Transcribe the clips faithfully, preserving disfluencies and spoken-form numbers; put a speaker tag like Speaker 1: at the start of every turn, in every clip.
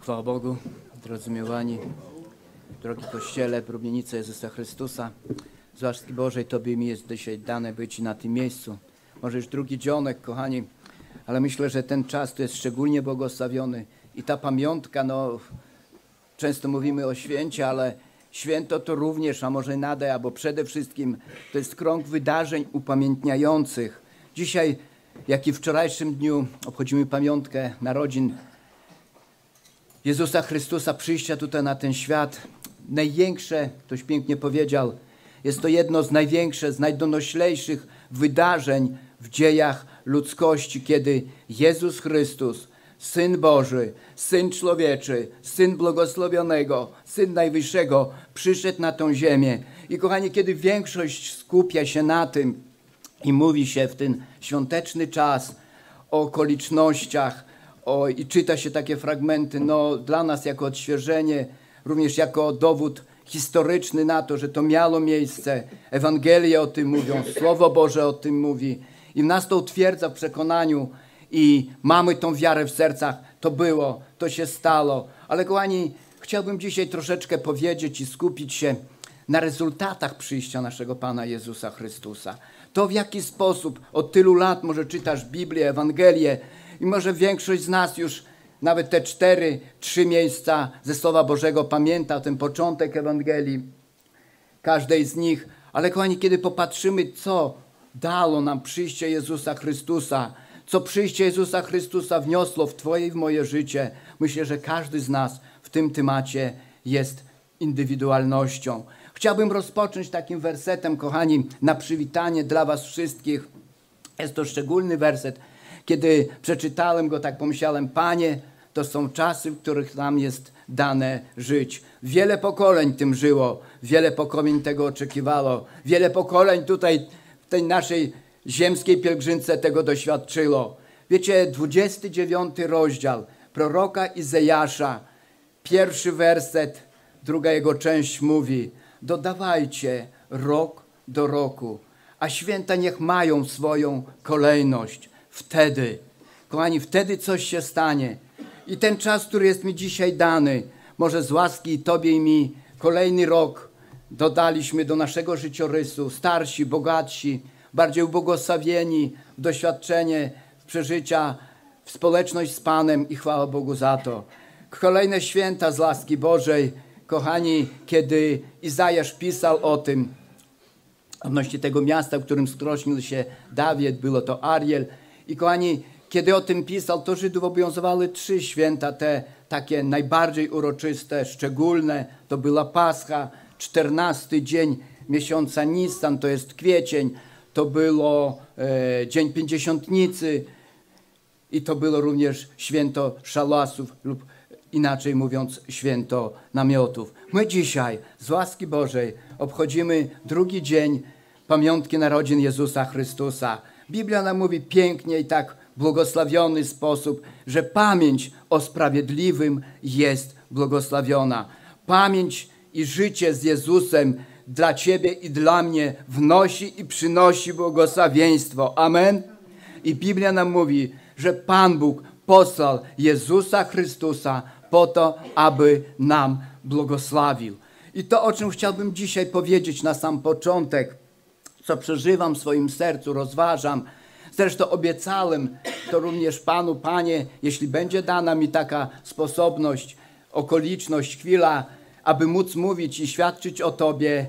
Speaker 1: Chwała Bogu, drodzy miłani, drogi Kościele, próbnicy Jezusa Chrystusa. Z łaski Bożej Tobie mi jest dzisiaj dane być na tym miejscu. Może już drugi dzionek, kochani, ale myślę, że ten czas to jest szczególnie błogosławiony. I ta pamiątka, no, często mówimy o święcie, ale święto to również, a może nade, albo przede wszystkim to jest krąg wydarzeń upamiętniających. Dzisiaj, jak i w wczorajszym dniu, obchodzimy pamiątkę narodzin Jezusa Chrystusa, przyjścia tutaj na ten świat. Największe, ktoś pięknie powiedział, jest to jedno z największych, z najdonoślejszych wydarzeń w dziejach ludzkości, kiedy Jezus Chrystus, Syn Boży, Syn Człowieczy, Syn Błogosławionego, Syn Najwyższego, przyszedł na tą ziemię. I kochani, kiedy większość skupia się na tym i mówi się w ten świąteczny czas o okolicznościach, o, i czyta się takie fragmenty, no dla nas jako odświeżenie, również jako dowód historyczny na to, że to miało miejsce. Ewangelie o tym mówią, Słowo Boże o tym mówi i nas to utwierdza w przekonaniu i mamy tą wiarę w sercach. To było, to się stało. Ale kochani, chciałbym dzisiaj troszeczkę powiedzieć i skupić się na rezultatach przyjścia naszego Pana Jezusa Chrystusa. To w jaki sposób od tylu lat może czytasz Biblię, Ewangelię i może większość z nas już nawet te cztery, trzy miejsca ze Słowa Bożego pamięta, ten początek Ewangelii, każdej z nich. Ale kochani, kiedy popatrzymy, co dało nam przyjście Jezusa Chrystusa, co przyjście Jezusa Chrystusa wniosło w Twoje i w moje życie, myślę, że każdy z nas w tym temacie jest indywidualnością. Chciałbym rozpocząć takim wersetem, kochani, na przywitanie dla Was wszystkich. Jest to szczególny werset. Kiedy przeczytałem go, tak pomyślałem, Panie, to są czasy, w których nam jest dane żyć. Wiele pokoleń tym żyło, wiele pokoleń tego oczekiwało, wiele pokoleń tutaj w tej naszej ziemskiej pielgrzymce tego doświadczyło. Wiecie, dwudziesty dziewiąty rozdział proroka Izajasza, pierwszy werset, druga jego część mówi: dodawajcie rok do roku, a święta niech mają swoją kolejność. Wtedy, kochani, wtedy coś się stanie. I ten czas, który jest mi dzisiaj dany, może z łaski Tobie i mi, kolejny rok dodaliśmy do naszego życiorysu, starsi, bogatsi, bardziej ubłogosławieni w doświadczenie, w przeżycia, w społeczność z Panem i chwała Bogu za to. Kolejne święta z łaski Bożej, kochani, kiedy Izajasz pisał o tym, odnośnie tego miasta, w którym skrośnił się Dawid, było to Ariel. I kochani, kiedy o tym pisał, to Żydów obowiązywały trzy święta, te takie najbardziej uroczyste, szczególne. To była Pascha, czternasty dzień miesiąca Nisan, to jest kwiecień. To było e, Dzień Pięćdziesiątnicy i to było również święto szalasów lub inaczej mówiąc święto namiotów. My dzisiaj z łaski Bożej obchodzimy drugi dzień pamiątki narodzin Jezusa Chrystusa. Biblia nam mówi pięknie i tak błogosławiony sposób, że pamięć o sprawiedliwym jest błogosławiona. Pamięć i życie z Jezusem dla Ciebie i dla mnie wnosi i przynosi błogosławieństwo. Amen. I Biblia nam mówi, że Pan Bóg posłał Jezusa Chrystusa po to, aby nam błogosławił. I to, o czym chciałbym dzisiaj powiedzieć na sam początek, co przeżywam w swoim sercu, rozważam. Zresztą obiecałem to również Panu, Panie, jeśli będzie dana mi taka sposobność, okoliczność, chwila, aby móc mówić i świadczyć o Tobie,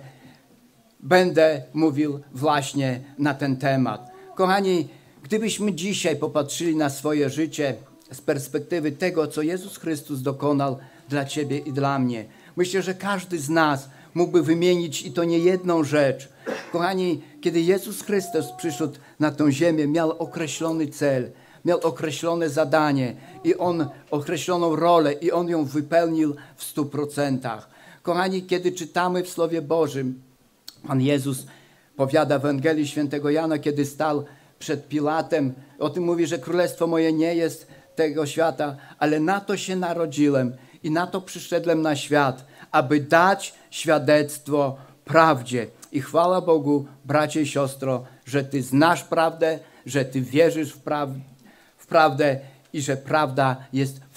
Speaker 1: będę mówił właśnie na ten temat. Kochani, gdybyśmy dzisiaj popatrzyli na swoje życie z perspektywy tego, co Jezus Chrystus dokonał dla Ciebie i dla mnie, myślę, że każdy z nas mógłby wymienić i to nie jedną rzecz. Kochani, kiedy Jezus Chrystus przyszedł na tę ziemię, miał określony cel, miał określone zadanie i On określoną rolę i On ją wypełnił w stu procentach. Kochani, kiedy czytamy w Słowie Bożym, Pan Jezus powiada w Ewangelii Świętego Jana, kiedy stał przed Pilatem, o tym mówi, że królestwo moje nie jest tego świata, ale na to się narodziłem i na to przyszedłem na świat, aby dać świadectwo prawdzie. I chwała Bogu, bracie i siostro, że Ty znasz prawdę, że Ty wierzysz w, pra w prawdę i że prawda jest w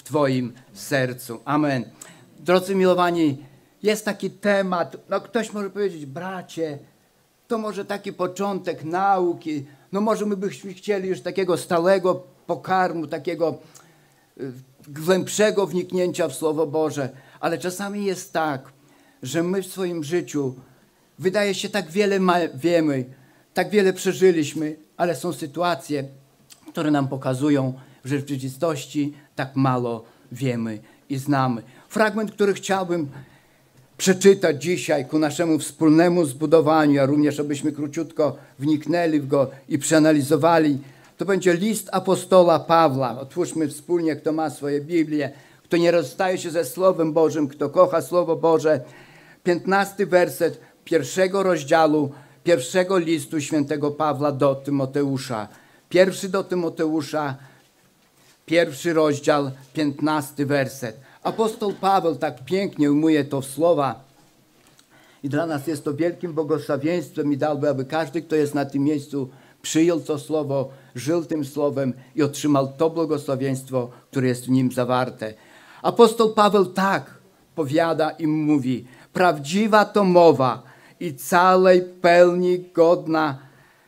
Speaker 1: Twoim sercu. Amen. Drodzy milowani, jest taki temat, no ktoś może powiedzieć, bracie, to może taki początek nauki, no może my byśmy chcieli już takiego stałego pokarmu, takiego głębszego wniknięcia w Słowo Boże, ale czasami jest tak, że my w swoim życiu wydaje się tak wiele wiemy, tak wiele przeżyliśmy, ale są sytuacje, które nam pokazują, że w rzeczywistości tak mało wiemy i znamy. Fragment, który chciałbym przeczytać dzisiaj ku naszemu wspólnemu zbudowaniu, a również abyśmy króciutko wniknęli w go i przeanalizowali, to będzie list apostola Pawła. Otwórzmy wspólnie, kto ma swoje Biblię, kto nie rozstaje się ze Słowem Bożym, kto kocha Słowo Boże. piętnasty werset pierwszego rozdziału, pierwszego listu świętego Pawła do Tymoteusza. Pierwszy do Tymoteusza, pierwszy rozdział, piętnasty werset. Apostoł Paweł tak pięknie ujmuje to w słowa i dla nas jest to wielkim błogosławieństwem i dałby, aby każdy, kto jest na tym miejscu, przyjął to słowo, żył tym słowem i otrzymał to błogosławieństwo, które jest w nim zawarte. Apostoł Paweł tak powiada i mówi: prawdziwa to mowa i całej pełni godna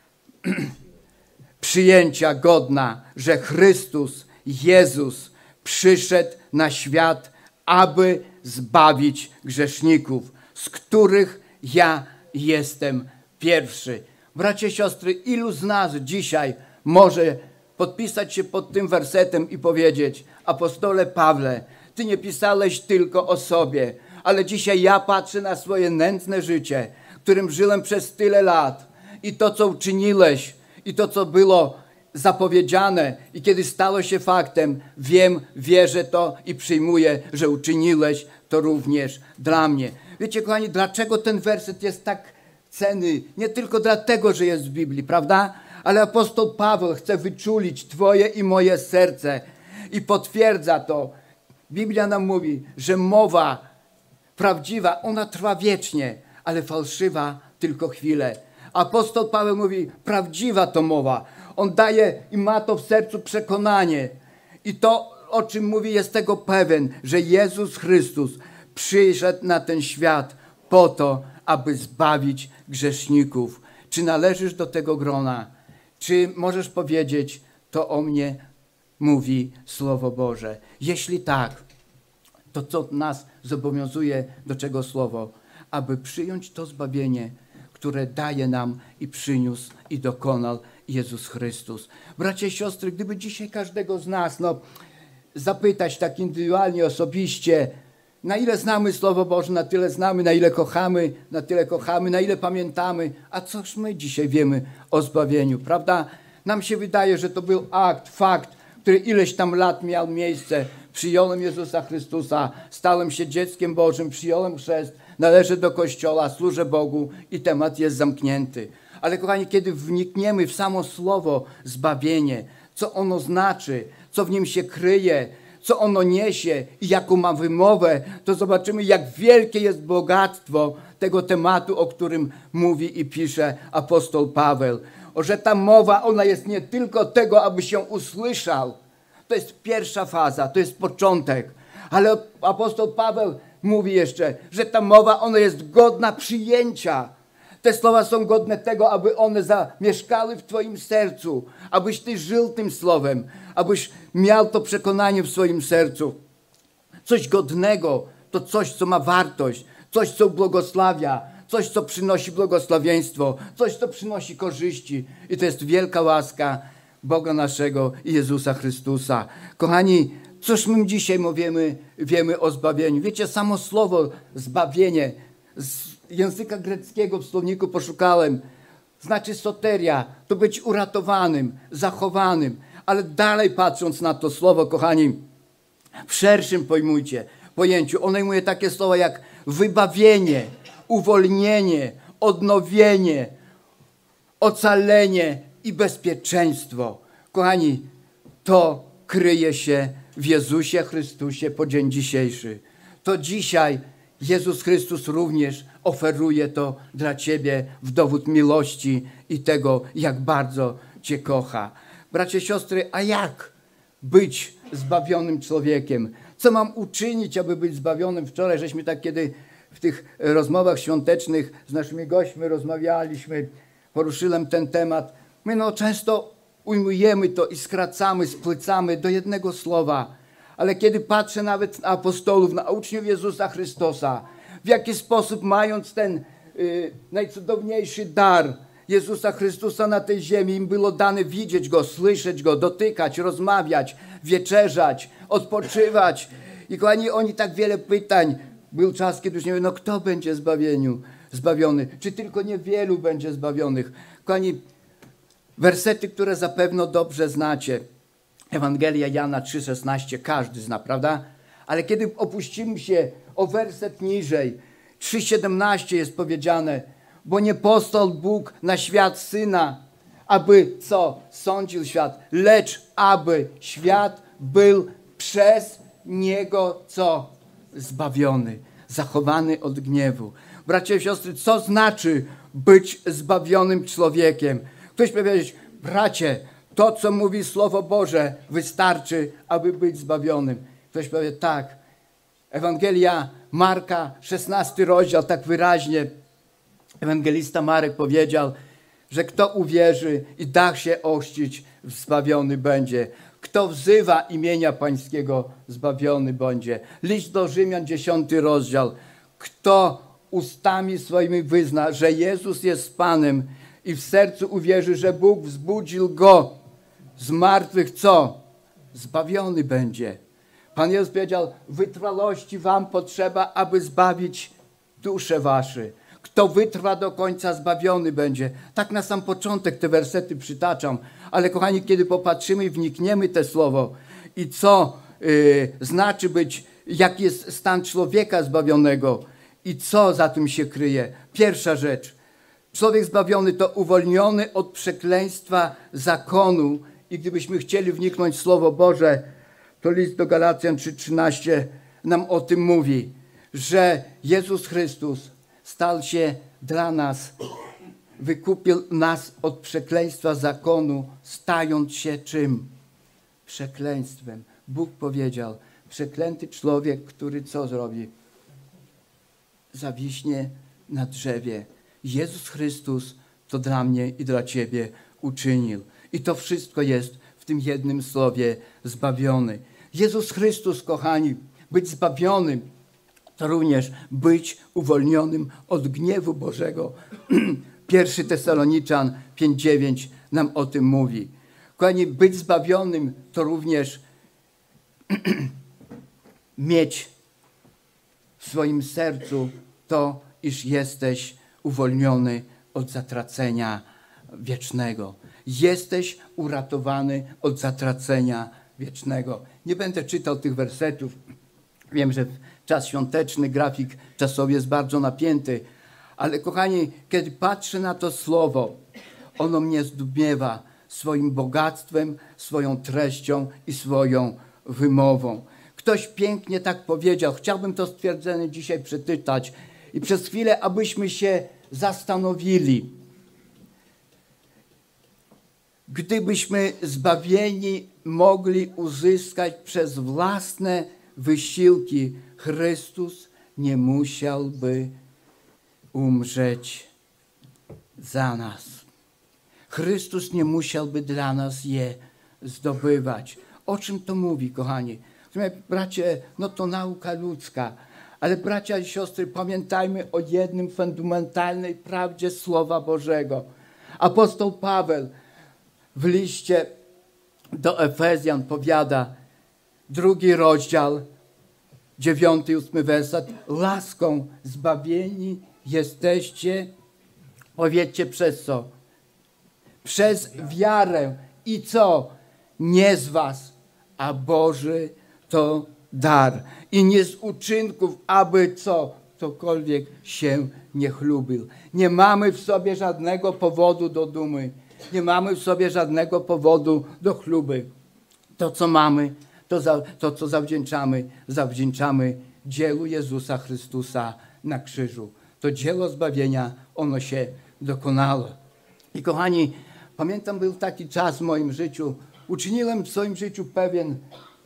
Speaker 1: przyjęcia, godna, że Chrystus, Jezus przyszedł na świat, aby zbawić grzeszników, z których ja jestem pierwszy. Bracia i siostry, ilu z nas dzisiaj może podpisać się pod tym wersetem i powiedzieć: apostole Pawle, ty nie pisałeś tylko o sobie, ale dzisiaj ja patrzę na swoje nędzne życie, którym żyłem przez tyle lat i to, co uczyniłeś, i to, co było zapowiedziane i kiedy stało się faktem, wiem, wierzę to i przyjmuję, że uczyniłeś to również dla mnie. Wiecie, kochani, dlaczego ten werset jest tak cenny? Nie tylko dlatego, że jest w Biblii, prawda? Ale apostoł Paweł chce wyczulić twoje i moje serce i potwierdza to. Biblia nam mówi, że mowa prawdziwa, ona trwa wiecznie, ale fałszywa tylko chwilę. Apostoł Paweł mówi, prawdziwa to mowa. On daje i ma to w sercu przekonanie. I to, o czym mówi, jest tego pewien, że Jezus Chrystus przyszedł na ten świat po to, aby zbawić grzeszników. Czy należysz do tego grona? Czy możesz powiedzieć, to o mnie mówi Słowo Boże? Jeśli tak, to co nas zobowiązuje do czego Słowo? Aby przyjąć to zbawienie, które daje nam i przyniósł i dokonał Jezus Chrystus. Bracia i siostry, gdyby dzisiaj każdego z nas no, zapytać tak indywidualnie, osobiście, na ile znamy Słowo Boże, na tyle znamy, na ile kochamy, na tyle kochamy, na ile pamiętamy, a coż my dzisiaj wiemy o zbawieniu, prawda? Nam się wydaje, że to był akt, fakt, który ileś tam lat miał miejsce. Przyjąłem Jezusa Chrystusa, stałem się dzieckiem Bożym, przyjąłem chrzest, należę do Kościoła, służę Bogu i temat jest zamknięty. Ale kochani, kiedy wnikniemy w samo słowo zbawienie, co ono znaczy, co w nim się kryje, co ono niesie i jaką ma wymowę, to zobaczymy, jak wielkie jest bogactwo tego tematu, o którym mówi i pisze apostoł Paweł. O, że ta mowa, ona jest nie tylko tego, aby się usłyszał. To jest pierwsza faza, to jest początek. Ale apostoł Paweł mówi jeszcze, że ta mowa, ona jest godna przyjęcia. Te słowa są godne tego, aby one zamieszkały w twoim sercu, abyś ty żył tym słowem, abyś miał to przekonanie w swoim sercu. Coś godnego to coś, co ma wartość, coś, co błogosławia, coś, co przynosi błogosławieństwo, coś, co przynosi korzyści. I to jest wielka łaska Boga naszego i Jezusa Chrystusa. Kochani, cóż my dzisiaj mówimy, wiemy o zbawieniu? Wiecie, samo słowo zbawienie z języka greckiego w słowniku poszukałem, znaczy soteria, to być uratowanym, zachowanym. Ale dalej patrząc na to słowo, kochani, w szerszym pojmujcie, pojęciu, ono ujmuje takie słowa jak wybawienie, uwolnienie, odnowienie, ocalenie i bezpieczeństwo. Kochani, to kryje się w Jezusie Chrystusie po dzień dzisiejszy. To dzisiaj Jezus Chrystus również oferuje to dla ciebie w dowód miłości i tego, jak bardzo cię kocha. Bracia i siostry, a jak być zbawionym człowiekiem? Co mam uczynić, aby być zbawionym? Wczoraj żeśmy tak, kiedy w tych rozmowach świątecznych z naszymi gośćmi rozmawialiśmy, poruszyłem ten temat. My no często ujmujemy to i skracamy, spłycamy do jednego słowa. Ale kiedy patrzę nawet na apostołów, na uczniów Jezusa Chrystusa, w jaki sposób mając ten y, najcudowniejszy dar Jezusa Chrystusa na tej ziemi, im było dane widzieć Go, słyszeć Go, dotykać, rozmawiać, wieczerzać, odpoczywać. I kochani, oni tak wiele pytań. Był czas, kiedy już nie wiem, no kto będzie zbawieniu, zbawiony? Czy tylko niewielu będzie zbawionych? Kochani, wersety, które zapewne dobrze znacie. Ewangelia Jana trzy szesnaście, każdy zna, prawda? Ale kiedy opuścimy się o werset niżej, trzy siedemnaście jest powiedziane, bo nie posłał Bóg na świat Syna, aby co? Sądził świat, lecz aby świat był przez Niego co? Zbawiony, zachowany od gniewu. Bracia i siostry, co znaczy być zbawionym człowiekiem? Ktoś powie powiedzieć, bracie, to co mówi Słowo Boże wystarczy, aby być zbawionym. Ktoś powie tak. Ewangelia Marka, szesnasty rozdział, tak wyraźnie ewangelista Marek powiedział, że kto uwierzy i da się ochrzcić, zbawiony będzie. Kto wzywa imienia Pańskiego, zbawiony będzie. List do Rzymian, dziesiąty rozdział. Kto ustami swoimi wyzna, że Jezus jest Panem i w sercu uwierzy, że Bóg wzbudził Go z martwych, co? Zbawiony będzie. Pan Jezus powiedział, wytrwałości wam potrzeba, aby zbawić dusze wasze. Kto wytrwa do końca, zbawiony będzie. Tak na sam początek te wersety przytaczam. Ale kochani, kiedy popatrzymy i wnikniemy te słowo i co yy, znaczy być, jaki jest stan człowieka zbawionego i co za tym się kryje. Pierwsza rzecz. Człowiek zbawiony to uwolniony od przekleństwa zakonu. I gdybyśmy chcieli wniknąć w Słowo Boże, to list do Galacjan trzy trzynaście nam o tym mówi, że Jezus Chrystus stał się dla nas, wykupił nas od przekleństwa zakonu, stając się czym? Przekleństwem. Bóg powiedział, przeklęty człowiek, który co zrobi? Zawiśnie na drzewie. Jezus Chrystus to dla mnie i dla ciebie uczynił. I to wszystko jest w tym jednym słowie zbawiony. Jezus Chrystus, kochani, być zbawionym to również być uwolnionym od gniewu Bożego. Pierwszy Tesaloniczan pięć dziewięć nam o tym mówi. Kochani, być zbawionym to również mieć w swoim sercu to, iż jesteś uwolniony od zatracenia wiecznego. Jesteś uratowany od zatracenia wiecznego. Nie będę czytał tych wersetów. Wiem, że czas świąteczny, grafik czasowy jest bardzo napięty. Ale kochani, kiedy patrzę na to słowo, ono mnie zdumiewa swoim bogactwem, swoją treścią i swoją wymową. Ktoś pięknie tak powiedział. Chciałbym to stwierdzenie dzisiaj przeczytać i przez chwilę, abyśmy się zastanowili. Gdybyśmy zbawieni mogli uzyskać przez własne wysiłki, Chrystus nie musiałby umrzeć za nas. Chrystus nie musiałby dla nas je zdobywać. O czym to mówi, kochani? Bracie, no to nauka ludzka. Ale bracia i siostry, pamiętajmy o jednym fundamentalnej prawdzie Słowa Bożego. Apostoł Paweł w liście do Efezjan powiada, drugi rozdział, dziewiąty i ósmy werset. Laską zbawieni jesteście, powiedzcie przez co? Przez wiarę. I co? Nie z was, a Boży to dar. I nie z uczynków, aby co? Ktokolwiek się nie chlubił. Nie mamy w sobie żadnego powodu do dumy. Nie mamy w sobie żadnego powodu do chluby. To, co mamy, to, za, to co zawdzięczamy, zawdzięczamy dziełu Jezusa Chrystusa na krzyżu. To dzieło zbawienia, ono się dokonało. I kochani, pamiętam, był taki czas w moim życiu, uczyniłem w swoim życiu pewien,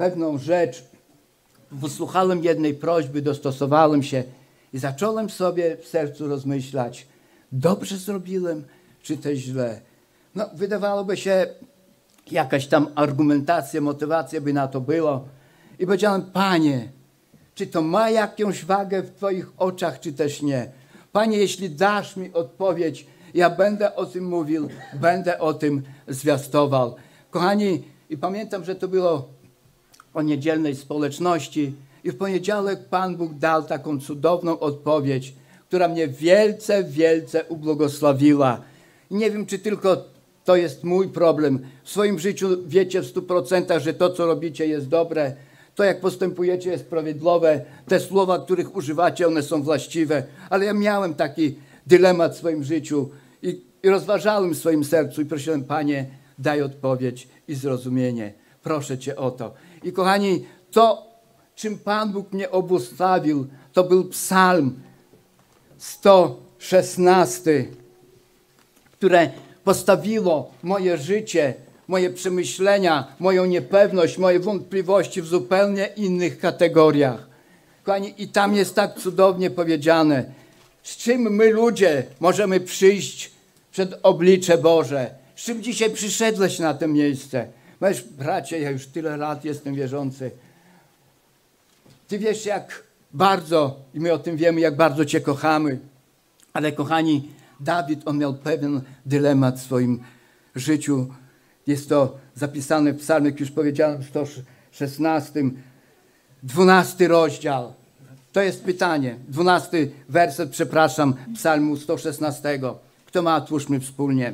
Speaker 1: pewną rzecz, wysłuchałem jednej prośby, dostosowałem się i zacząłem sobie w sercu rozmyślać, dobrze zrobiłem, czy też źle. No, wydawałoby się, jakaś tam argumentacja, motywacja by na to było. I powiedziałem, Panie, czy to ma jakąś wagę w Twoich oczach, czy też nie? Panie, jeśli dasz mi odpowiedź, ja będę o tym mówił, będę o tym zwiastował. Kochani, i pamiętam, że to było o niedzielnej społeczności i w poniedziałek Pan Bóg dał taką cudowną odpowiedź, która mnie wielce, wielce ubłogosławiła. I nie wiem, czy tylko to jest mój problem. W swoim życiu wiecie w stu procentach, że to, co robicie, jest dobre. To, jak postępujecie, jest prawidłowe. Te słowa, których używacie, one są właściwe. Ale ja miałem taki dylemat w swoim życiu i, i rozważałem w swoim sercu i prosiłem, Panie, daj odpowiedź i zrozumienie. Proszę Cię o to. I kochani, to, czym Pan Bóg mnie obłogosławił, to był Psalm sto szesnasty, które postawiło moje życie, moje przemyślenia, moją niepewność, moje wątpliwości w zupełnie innych kategoriach. Kochani, i tam jest tak cudownie powiedziane, z czym my ludzie możemy przyjść przed oblicze Boże. Z czym dzisiaj przyszedłeś na to miejsce? Wiesz, bracie, ja już tyle lat jestem wierzący. Ty wiesz, jak bardzo, i my o tym wiemy, jak bardzo Cię kochamy. Ale kochani, Dawid, on miał pewien dylemat w swoim życiu. Jest to zapisane w psalmie, jak już powiedziałem, w sto szesnastym, dwunasty rozdział. To jest pytanie, dwunasty werset, przepraszam, psalmu sto szesnastego. Kto ma, otwórzmy wspólnie.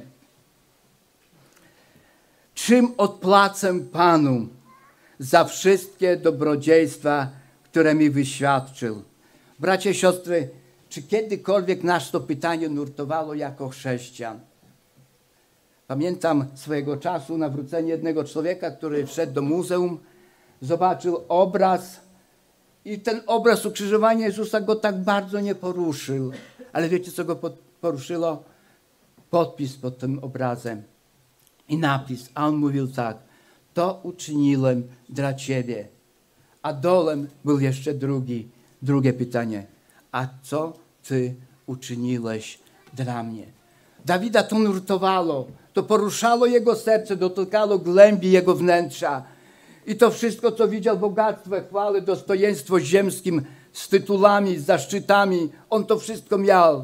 Speaker 1: Czym odpłacę Panu za wszystkie dobrodziejstwa, które mi wyświadczył? Bracia i siostry, czy kiedykolwiek nas to pytanie nurtowało jako chrześcijan? Pamiętam swojego czasu nawrócenie jednego człowieka, który wszedł do muzeum, zobaczył obraz i ten obraz ukrzyżowania Jezusa go tak bardzo nie poruszył. Ale wiecie, co go poruszyło? Podpis pod tym obrazem i napis. A on mówił tak, to uczyniłem dla Ciebie. A dolem był jeszcze drugi, drugie pytanie. A co Ty uczyniłeś dla mnie? Dawida to nurtowało, to poruszało jego serce, dotykało głębi jego wnętrza. I to wszystko, co widział, bogactwo, chwałę, dostojeństwo ziemskim, z tytułami, z zaszczytami, on to wszystko miał.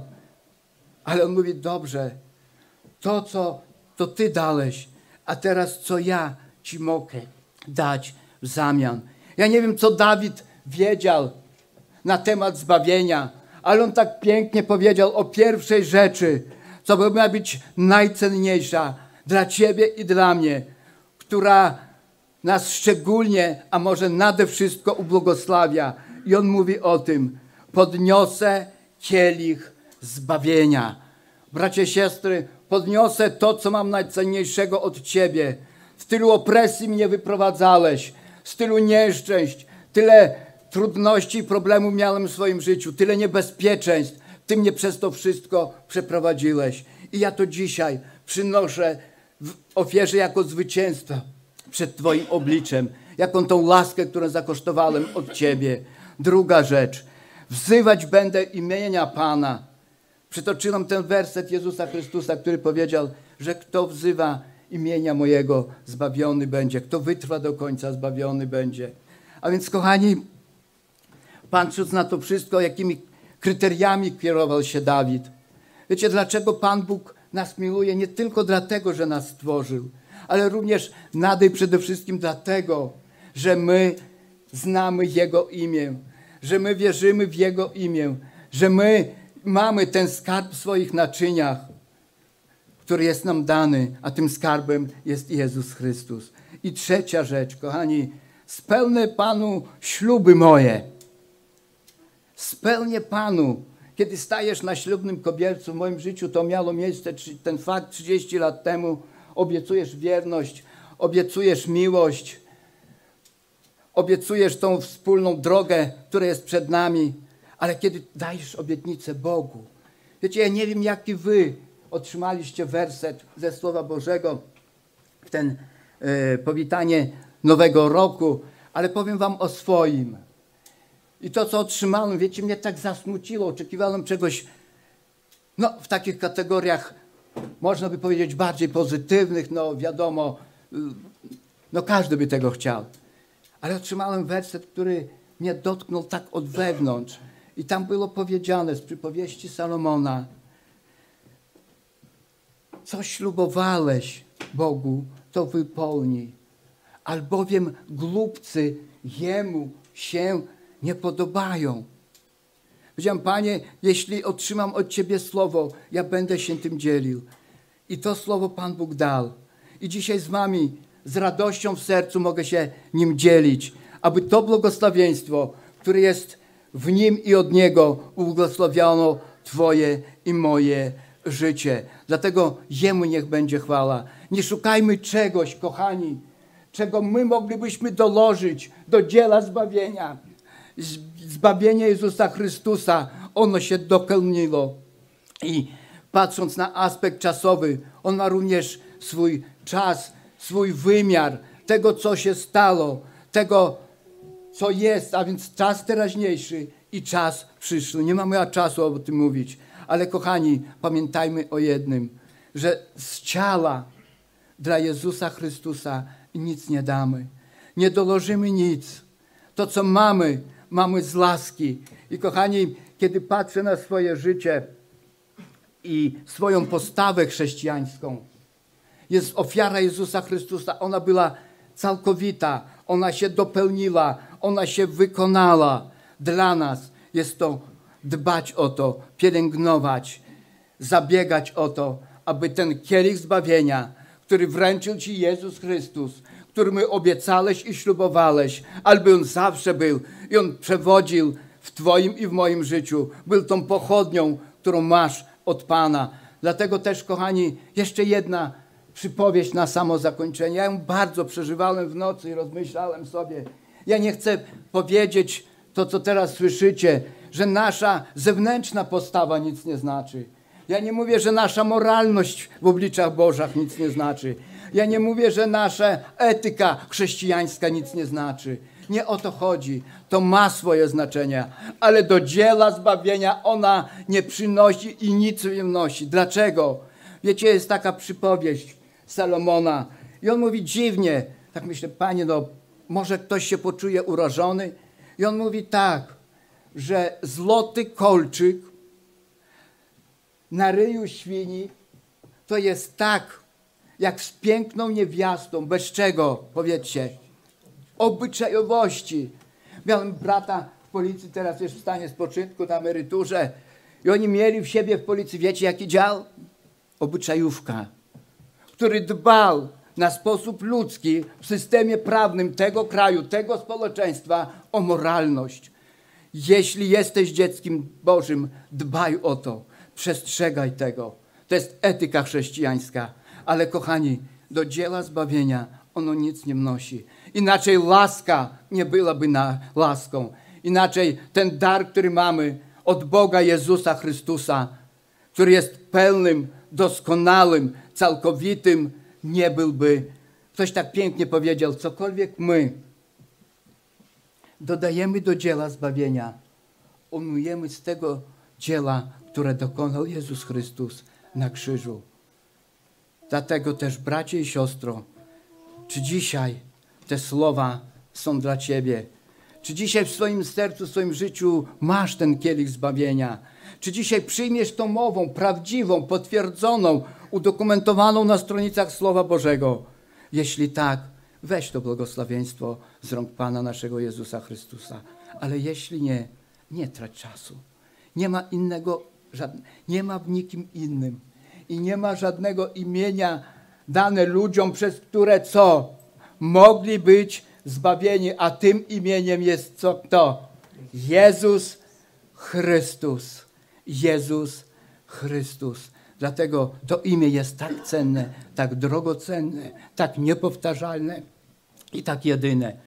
Speaker 1: Ale on mówi, dobrze, to, co to Ty dałeś, a teraz co ja Ci mogę dać w zamian. Ja nie wiem, co Dawid wiedział na temat zbawienia, ale on tak pięknie powiedział o pierwszej rzeczy, co by miała być najcenniejsza dla Ciebie i dla mnie, która nas szczególnie, a może nade wszystko ubłogosławia. I on mówi o tym, podniosę kielich zbawienia. Bracie, siostry, podniosę to, co mam najcenniejszego od Ciebie. Z tylu opresji mnie wyprowadzałeś, z tylu nieszczęść, tyle trudności i problemów miałem w swoim życiu, tyle niebezpieczeństw. Ty mnie przez to wszystko przeprowadziłeś. I ja to dzisiaj przynoszę w ofierze jako zwycięstwo przed Twoim obliczem, jaką tą laskę, którą zakosztowałem od Ciebie. Druga rzecz, wzywać będę imienia Pana. Przytoczyłem ten werset Jezusa Chrystusa, który powiedział, że kto wzywa imienia mojego, zbawiony będzie. Kto wytrwa do końca, zbawiony będzie. A więc, kochani, patrząc na to wszystko, jakimi kryteriami kierował się Dawid. Wiecie, dlaczego Pan Bóg nas miłuje? Nie tylko dlatego, że nas stworzył, ale również nade przede wszystkim dlatego, że my znamy Jego imię, że my wierzymy w Jego imię, że my mamy ten skarb w swoich naczyniach, który jest nam dany, a tym skarbem jest Jezus Chrystus. I trzecia rzecz, kochani, spełnię Panu śluby moje. Spełnię Panu. Kiedy stajesz na ślubnym kobiercu, w moim życiu to miało miejsce, ten fakt trzydzieści lat temu, obiecujesz wierność, obiecujesz miłość, obiecujesz tą wspólną drogę, która jest przed nami, ale kiedy dajesz obietnicę Bogu, wiecie, ja nie wiem, jaki wy otrzymaliście werset ze Słowa Bożego w ten e, powitanie Nowego Roku, ale powiem wam o swoim. I to, co otrzymałem, wiecie, mnie tak zasmuciło. Oczekiwałem czegoś, no, w takich kategoriach, można by powiedzieć, bardziej pozytywnych. No, wiadomo, no, każdy by tego chciał. Ale otrzymałem werset, który mnie dotknął tak od wewnątrz. I tam było powiedziane z przypowieści Salomona: co ślubowałeś Bogu, to wypełnij, albowiem głupcy Jemu się nie podobają. Powiedziałem: Panie, jeśli otrzymam od Ciebie słowo, ja będę się tym dzielił. I to słowo Pan Bóg dał. I dzisiaj z wami, z radością w sercu mogę się nim dzielić, aby to błogosławieństwo, które jest w Nim i od Niego, ubłogosławiono Twoje i moje życie. Dlatego Jemu niech będzie chwała. Nie szukajmy czegoś, kochani, czego my moglibyśmy dołożyć do dzieła zbawienia. Zbawienie Jezusa Chrystusa, ono się dopełniło. I patrząc na aspekt czasowy, on ma również swój czas, swój wymiar tego, co się stało, tego, co jest, a więc czas teraźniejszy i czas przyszły. Nie mamy czasu o tym mówić, ale kochani, pamiętajmy o jednym, że z ciała dla Jezusa Chrystusa nic nie damy. Nie dołożymy nic. To, co mamy, mamy z łaski. I kochani, kiedy patrzę na swoje życie i swoją postawę chrześcijańską, jest ofiara Jezusa Chrystusa. Ona była całkowita. Ona się dopełniła. Ona się wykonała. Dla nas jest to dbać o to, pielęgnować, zabiegać o to, aby ten kielich zbawienia, który wręczył Ci Jezus Chrystus, który my obiecałeś i ślubowałeś, aby On zawsze był i On przewodził w Twoim i w moim życiu. Był tą pochodnią, którą masz od Pana. Dlatego też, kochani, jeszcze jedna przypowieść na samo zakończenie. Ja ją bardzo przeżywałem w nocy i rozmyślałem sobie. Ja nie chcę powiedzieć to, co teraz słyszycie, że nasza zewnętrzna postawa nic nie znaczy. Ja nie mówię, że nasza moralność w obliczach Bożych nic nie znaczy. Ja nie mówię, że nasza etyka chrześcijańska nic nie znaczy. Nie o to chodzi. To ma swoje znaczenie, ale do dzieła zbawienia ona nie przynosi i nic nie wnosi. Dlaczego? Wiecie, jest taka przypowieść Salomona i on mówi dziwnie. Tak myślę: Panie, no może ktoś się poczuje urażony? I on mówi tak, że złoty kolczyk na ryju świni to jest tak, jak z piękną niewiastą, bez czego, powiedzcie, obyczajowości. Miałem brata w policji, teraz jest w stanie spoczynku, na emeryturze, i oni mieli w siebie w policji, wiecie jaki dział? Obyczajówka, który dbał na sposób ludzki w systemie prawnym tego kraju, tego społeczeństwa o moralność. Jeśli jesteś dzieckiem Bożym, dbaj o to, przestrzegaj tego. To jest etyka chrześcijańska. Ale kochani, do dzieła zbawienia ono nic nie wnosi. Inaczej łaska nie byłaby na laską. Inaczej ten dar, który mamy od Boga Jezusa Chrystusa, który jest pełnym, doskonałym, całkowitym, nie byłby. Ktoś tak pięknie powiedział: cokolwiek my dodajemy do dzieła zbawienia, umujemy z tego dzieła, które dokonał Jezus Chrystus na krzyżu. Dlatego też, bracie i siostro, czy dzisiaj te słowa są dla Ciebie? Czy dzisiaj w swoim sercu, w swoim życiu masz ten kielich zbawienia? Czy dzisiaj przyjmiesz tą mową prawdziwą, potwierdzoną, udokumentowaną na stronicach Słowa Bożego? Jeśli tak, weź to błogosławieństwo z rąk Pana naszego Jezusa Chrystusa. Ale jeśli nie, nie trać czasu. Nie ma innego, nie ma w nikim innym. I nie ma żadnego imienia dane ludziom, przez które co? Mogli być zbawieni, a tym imieniem jest co? Kto? Jezus Chrystus. Jezus Chrystus. Dlatego to imię jest tak cenne, tak drogocenne, tak niepowtarzalne i tak jedyne.